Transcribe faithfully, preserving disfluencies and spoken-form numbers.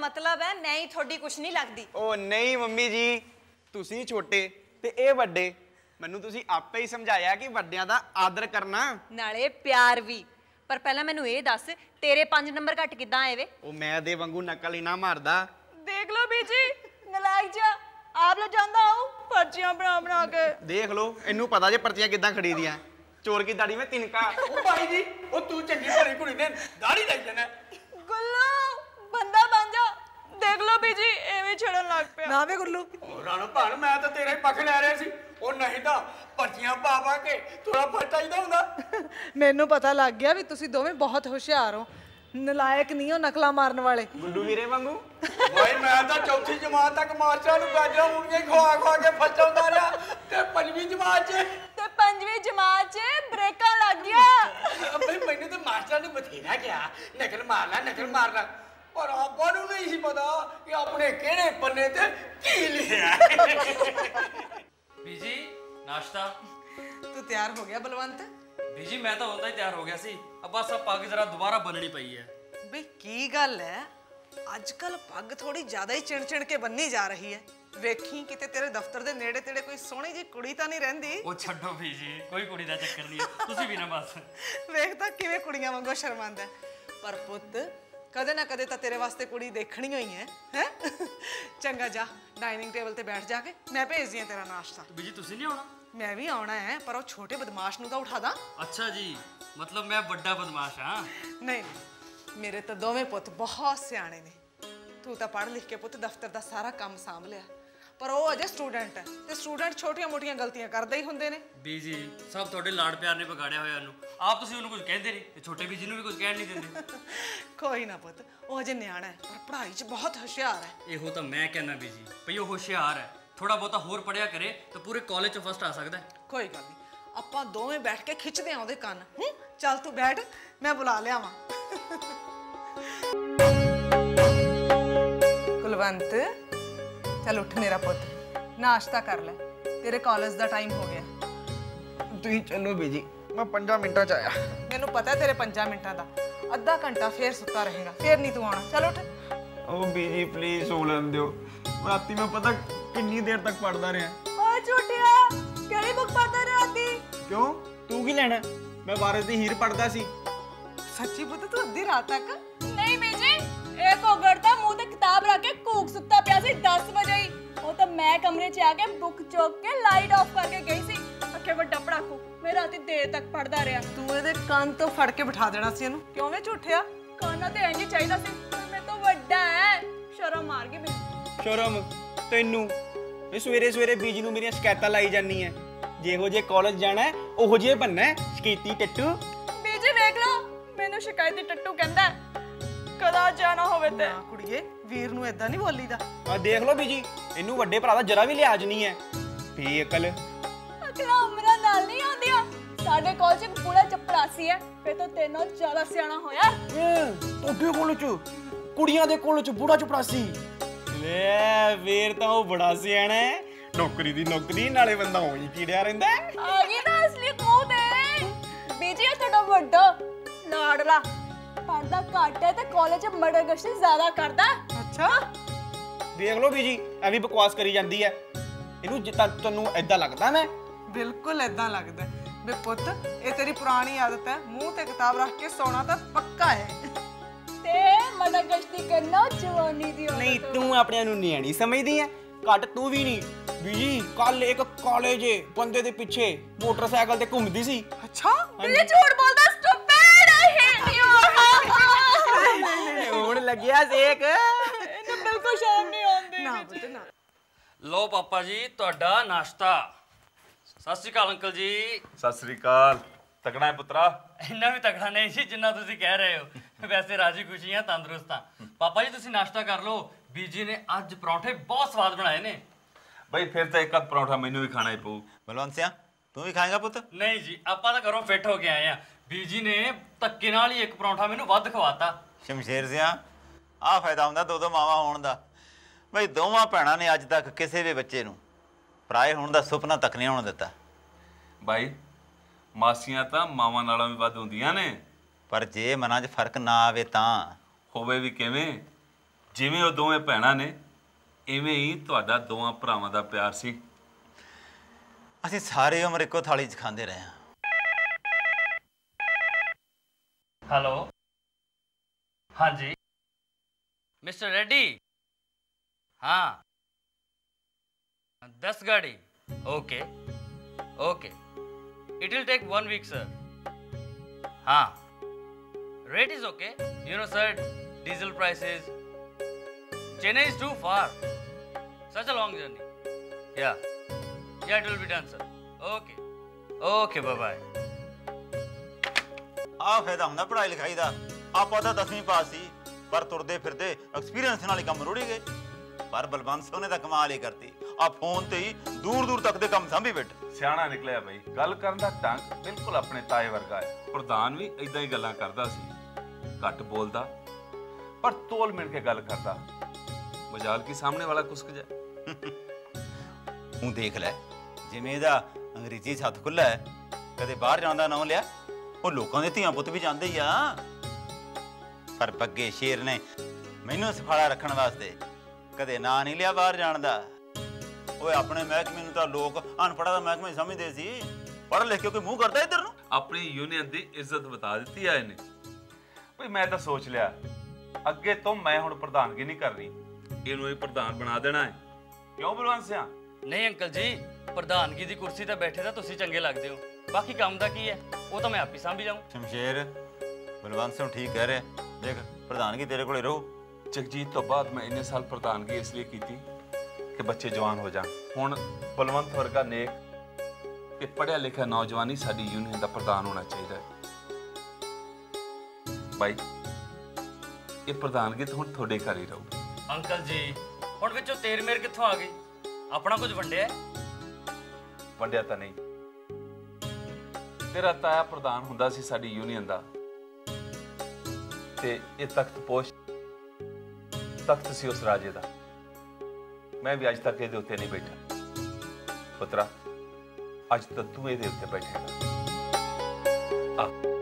मतलब है नहीं थोड़ी कुछ नहीं लगती। ओ नहीं मम्मी जी, तुसी छोटे ते ए वड्डे, मैनू तुसी आपे ही समझाया कि वड्डियां दा आदर करना नाले प्यार भी। पर पहला मैनू ये दस तेरे पांच नंबर घट किदां आए वे? ओ मैं दे वांगू नकल ही ना मारदा। देख लो बीजी नलायक जा आप ले जांदा आओ पर्चियां बना बना के। देख लो इनू पता जे पर्चियां किदां खरीदियां। चोर की दाढ़ी में तिनका। ओ भाई जी ओ तू चंगी भली कुड़ी ने दाढ़ी लाई जाना। गुल्लू बंदा बन जा। देख लो बीजी एवें छड़न लग पिया। ना वे गुल्लू राणो भाण मैं तो तेरा ही पक्ष ले रहा सी। ओ नहीं तां पर्चियां पा पा के थोड़ा फट चाहिदा हुंदा। मैनू पता लग गया भी तुसी दोवें बहुत होशियार हो, नलायक नहीं हो नकला मारन वाले। गुड्डू वीरे वांगू भाई मैं तो चौथी जमात तक मास्टर नु गाजरा मुंडियां खवा खवा के फसाउंदा रहा ते पंजवीं जमात च ते पंजवीं जमात च ब्रेकां लग गया। भाई मैंने तो मास्टर ने बथेरा किया नकल मारना नकल मारना, पर आपको नहीं सी पता कि अपने केड़े पन्ने ते की लिखा है। बीजी नाश्ता। तू तैयार हो गया बलवंत? बीजी मैं तो उदा ही तैयार हो गया सी, अब बस अब पग जरा दोबारा बननी पई है। बे की गल है आजकल पग थोड़ी ज्यादा ही चिण चिण के बननी जा रही है। वेखी किते तेरे दफ्तर दे नेड़े तेड़े कोई सोहनी जी कुड़ी तां नहीं रहिंदी। ओ छड्डो बीजी कोई कुड़ी दा चक्कर नहीं है, तुसी भी ना बस वेख तां किवें कुड़ियां वांगू शर्मांदा है। पर पुੱਤ कदे ना कदे तां तेरे वास्ते कुड़ी देखनी होई है हैं। चंगा जा डाइनिंग टेबल ते बैठ जाके मैं भेज दियां तेरा नाश्ता। तो बीजी तुसी नहीं आना? मैं भी आना है पर वो छोटे बदमाश नूं तां उठा दा। अच्छा जी मतलब मैं बड़ा बदमाश हां? नहीं मेरे तो दोवें पुੱਤ बहुत सियाणे ने। तू तो पढ़ लिख के पुੱਤ दफ्तर का सारा काम सांभ लिया, पर वो अजे स्टूडेंट है ते स्टूडेंट छोटियां मोटियां गलतियां करदे ही हुंदे ने। बीजी सब थोड़े लाड़ प्यार ने बिगाड़िया होया नु, आप तुसी उन्हें कुछ कहंदे नहीं ते छोटे बीजी नु भी कुछ कहण नहीं देंदे। कोई ना पुੱਤ वो अजे न्याणा है पर पढ़ाई च बहुत होशियार है। ਇਹੋ ਤਾਂ मैं कहना बीजी भई ਉਹ होशियार है, थोड़ा बहुता होर पढ़िया करे तो पूरे कॉलेज च फर्स्ट आ सकदा है। कोई गल नहीं आपां दोवें बैठ के खिੱਚਦੇ ਆਂ ਉਹਦੇ ਕੰਨ। ਹੂੰ ਚੱਲ ਤੂੰ बैठ मैं बुला लियावां। कुलवंत चल उठ मेरा पुੱਤ नाश्ता कर ले, तेरे कॉलेज का टाइम हो गया। तुसी चलो बीजी मैं पंजा मिनटां च आया। मैनू पता है तेरे पंजा मिनटां दा, अद्धा घंटा फिर सुता रहेगा फिर नहीं तू आना। चल उठ। ओ बीजी प्लीज सो लेन दियो, राती मैं पता कितनी देर तक पढ़दा रहा। ओ झूठिया केड़ी बुक पढ़दा रहा राती? क्यों तू की लेना? मैं वारिस दी हीर पढ़दा सी। सच्ची पुੱਤ तू अद्धी रात तक? नहीं बीजी एक ओगड़ता मुंह ते किताब रख के कूक सुत्ता पिया सी दस बजे ही। वो तो मैं कमरे च आके बुक चुक के लाइट ऑफ करके गई सी। अखे बड़ा पड़ाकू मैं राती देर तक पढ़दा रहा। तू ਇਹਦੇ ਕੰਨ ਤੋਂ ਫੜ ਕੇ ਬਿਠਾ ਦੇਣਾ ਸੀ ਇਹਨੂੰ। ਕਿਉਂ ਵੇ ਝੂਠਿਆ? काना ते इंज चाहिदा सी, मैं तो वड्डा है शर्म मार के मैनू। शर्म तैनू? मैं सवेरे सवेरे बीजी नू मेरियां शिकायतां लाई जानी है। जेहो जे कॉलेज जाना है ओहो जे बनना है शिकायती टट्टू। बीजी देख लो मैनू शिकायती टट्टू कहंदा है। कदा जाना होवे ते ਨਾ ਕੁੜੀਏ ਵੀਰ ਨੂੰ ਇਦਾਂ ਨਹੀਂ ਬੋਲੀਦਾ। आ देख लो बीजी इनू वड्डे भरा दा जरा भी लिहाज नहीं है। बेअकल अकला उमरा नाल नहीं आंदिया। साडे कॉलेज च पूरा चपरासी है, फिर तो तेनों ज्यादा सियाना होया। तोडे कॉलेज च कुड़ियां दे कॉलेज च बूढ़ा चपरासी ले फिर तां ओ बड़ा सियाना है। नौकरी दी नौकरी नाले बंदा होई कीड़िया रहिंदा है। आ गई ना असली मुंह ते। बीजी थोड़ा वड्डा लाडला पढ़दा घट है ते कॉलेज च मर्डर गश्ती ज्यादा करदा। अच्छा देख लो बीजी ऐ भी बकवास करी जांदी है। इनू जिता तन्नू ऐदा लगदा मैं? बिल्कुल ऐदा लगदा है। बे पुੱਤ ये तेरी पुरानी आदत है, मुंह ते किताब रख के सोना तो पक्का है। ते मर्डर गश्ती करना जवानी दी आदत। नहीं तू अपने नु नियाणी समझदी है, घट तू भी नहीं। बीजी कल एक कॉलेज बंदे दे पीछे मोटरसाइकिल ते घूमदी सी। अच्छा बीजी झूठ बोलदा स्टूपिड आई हेट यू। हुण लगया सेक इन्हें बिल्कुल शर्म नहीं आउंदी। ना पुੱਤ ना। लो पापा जी तुहाडा नाश्ता। सत श्री अकाल अंकल जी। सत श्री अकाल। तगड़ा है पुत्रा? इन्ना भी तगड़ा नहीं जी जिन्ना तुसी कह रहे हो। वैसे राजी खुशी हाँ तंदुरुस्त हाँ। पापा जी तुसी नाश्ता कर लो, बीजी ने अज परौंठे बहुत स्वाद बनाए ने। भाई फिर तो एक आध परौंठा मैनू भी खाना ही पऊ। बलवंत सिया तू भी खाएगा पुत? नहीं जी आपां तां घरों फिट हो के आए हैं। बीजी ने धक्के नाल ही एक परौंठा मैनू वध खवाता। शमशेर सिया आ फायदा हुंदा दो दो मावां होण दा। बई दोवां भैणां ने अज तक किसी भी बच्चे नूं पराए होण दा सुपना तक नहीं होण दिता। भाई मासियां तां मावां नालों भी वध हुंदियां ने, पर जे मनां 'च फर्क ना आवे तां होवे भी किवें? ਜਿਵੇਂ ਉਹ ਦੋਵੇਂ ਭੈਣਾਂ ਨੇ ਇਵੇਂ ਹੀ ਤੁਹਾਡਾ ਦੋਵਾਂ ਭਰਾਵਾਂ ਦਾ ਪਿਆਰ ਸੀ। ਅਸੀਂ ਸਾਰੀ ਉਮਰ ਇੱਕੋ ਥਾਲੀ 'ਚ ਖਾਂਦੇ ਰਹੇ ਹਾਂ। हेलो हाँ जी मिस्टर रेड्डी हाँ दस गाड़ी okay okay it will take one week sir हाँ rate is okay you know sir diesel prices Chennai is too far such a long journey yeah yeah it will be done sir okay okay bye bye ਆਹ ਫਾਇਦਾ ਹੁੰਦਾ ਪੜ੍ਹਾਈ ਲਿਖਾਈ ਦਾ। ਆਪਾਂ ਤਾਂ ਦਸਵੀਂ ਪਾਸ ਸੀ ਪਰ ਤੁਰਦੇ ਫਿਰਦੇ ਐਕਸਪੀਰੀਅੰਸ ਨਾਲ ਹੀ ਕੰਮ ਰੁੜੀ ਗਏ। ਪਰ ਬਲਵੰਤ ਸਿੰਘ ਨੇ ਤਾਂ ਕਮਾਲ ਹੀ ਕਰਤੀ। ਆ ਫੋਨ ਤੇ ਹੀ ਦੂਰ ਦੂਰ ਤੱਕ ਦੇ ਕੰਮ ਸੰਭੀ ਬੈਠ। ਸਿਆਣਾ ਨਿਕਲਿਆ ਬਈ, ਗੱਲ ਕਰਨ ਦਾ ਢੰਗ ਬਿਲਕੁਲ ਆਪਣੇ ਤਾਏ ਵਰਗਾ ਹੈ। ਪ੍ਰਧਾਨ ਵੀ ਇਦਾਂ ਹੀ ਗੱਲਾਂ ਕਰਦਾ ਸੀ, ਘੱਟ ਬੋਲਦਾ ਪਰ ਤੋਲ ਮਿਲ ਕੇ ਗੱਲ ਕਰਦਾ। ਮਜਾਲ ਕੀ ਸਾਹਮਣੇ ਵਾਲਾ ਕੁਸਕ ਜਾ। ਤੂੰ ਦੇਖ ਲੈ ਜਿਵੇਂ ਇਹਦਾ ਅੰਗਰੇਜ਼ੀ ਸੱਤ ਖੁੱਲਾ ਹੈ, ਕਦੇ ਬਾਹਰ ਜਾਣ ਦਾ ਨਾਂ ਲਿਆ। ਉਹ ਲੋਕਾਂ ਦੇ ਧੀਆਂ ਪੁੱਤ ਵੀ ਜਾਂਦੇ ਹੀ ਆ। ਪਰ ਬੱਗੇ ਸ਼ੇਰ ਨੇ ਮੈਨੂੰ ਸਫਾਲਾ ਰੱਖਣ ਵਾਸਤੇ ਕਦੇ ਨਾਂ ਨਹੀਂ ਲਿਆ ਬਾਹਰ ਜਾਣ ਦਾ। ਓਏ ਆਪਣੇ ਮਹਿਕਮੇ ਨੂੰ ਤਾਂ ਲੋਕ ਅਨਪੜ੍ਹਾਂ ਦਾ ਮਹਿਕਮਾ ਹੀ ਸਮਝਦੇ ਸੀ। ਪੜ੍ਹ ਲਿਖ ਕੇ ਕੋਈ ਮੂੰਹ ਕਰਦਾ ਇੱਧਰ ਨੂੰ। ਆਪਣੀ ਯੂਨੀਅਨ ਦੀ ਇੱਜ਼ਤ ਬਤਾ ਦਿੱਤੀ ਆ ਇਹਨੇ। ਬਈ ਮੈਂ ਤਾਂ ਸੋਚ ਲਿਆ ਅੱਗੇ ਤੋਂ ਮੈਂ ਹੁਣ ਪ੍ਰਧਾਨਗੀ ਨਹੀਂ ਕਰਨੀ, ਇਹਨੂੰ ਇਹ ਪ੍ਰਧਾਨ ਬਣਾ ਦੇਣਾ ਹੈ। ਕਿਉਂ ਬਲਵੰਤ ਸਿਆ? ਨਹੀਂ ਅੰਕਲ ਜੀ, ਪ੍ਰਧਾਨਗੀ ਦੀ ਕੁਰਸੀ ਤੇ ਬੈਠੇ ਤਾਂ ਤੁਸੀਂ ਚੰਗੇ ਲੱਗਦੇ ਹੋ, ਬਾਕੀ ਕੰਮ ਦਾ ਕੀ ਹੈ ਉਹ ਤਾਂ ਮੈਂ ਆਪ ਹੀ ਸਾਂਭੀ ਜਾਊਂ। ਸ਼ਮਸ਼ੇਰ ਬਲਵੰਤ ਸਿੰਘ ਠੀਕ ਕਹਿ ਰਿਹਾ। ਦੇਖ ਪ੍ਰਧਾਨਗੀ ਤੇਰੇ ਕੋਲੇ ਰਹੂ। ਜਗਜੀਤ ਤੋਂ ਬਾਅਦ ਮੈਂ ਇੰਨੇ ਸਾਲ ਪ੍ਰਧਾਨਗੀ ਇਸ ਲਈ ਕੀਤੀ ਕਿ ਬੱਚੇ ਜਵਾਨ ਹੋ ਜਾਣ। ਹੁਣ ਬਲਵੰਤ ਵਰਗਾ ਨੇਕ ਤੇ ਪੜ੍ਹਿਆ ਲਿਖਿਆ ਨੌਜਵਾਨ ਹੀ ਸਾਡੀ ਯੂਨੀਅਨ ਦਾ ਪ੍ਰਧਾਨ ਹੋਣਾ ਚਾਹੀਦਾ ਹੈ। ਭਾਈ ਇਹ ਪ੍ਰਧਾਨਗੀ ਤਾਂ ਹੁਣ ਤੁਹਾਡੇ ਘਰ ਹੀ ਰਹੂ। ਅੰਕਲ ਜੀ ਹੁਣ ਵਿੱਚੋਂ ਤੇਰ ਮੇਰ ਕਿੱਥੋਂ ਆ ਗਈ? ਆਪਣਾ ਕੁਝ ਵੰਡਿਆ? ਵੰਡਿਆ ਤਾਂ ਨਹੀਂ। ਤੇਰਾ ਤਾਇਆ ਪ੍ਰਧਾਨ ਹੁੰਦਾ ਸੀ ਸਾਡੀ ਯੂਨੀਅਨ ਦਾ ਤੇ ਇਹ ਤਖਤ ਪੋਸ਼ ਤਖਤ ਸੀ ਉਸ ਰਾਜੇ ਦਾ। ਮੈਂ ਵੀ ਅੱਜ ਤੱਕ ਇਹਦੇ ਉੱਤੇ ਨਹੀਂ ਬੈਠਾ। ਪੁੱਤਰਾ ਅੱਜ ਤੱਕ ਤੂੰ ਇਹਦੇ ਉੱਤੇ ਬੈਠੇਗਾ। ਆ